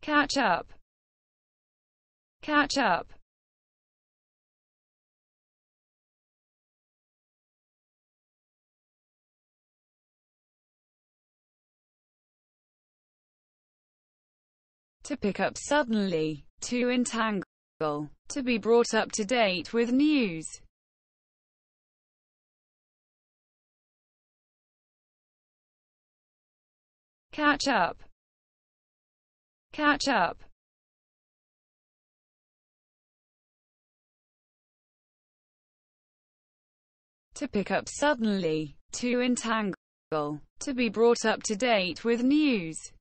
catch up, catch up, to pick up suddenly, to entangle, to be brought up to date with news, catch up, catch up, to pick up suddenly, to entangle, to be brought up to date with news.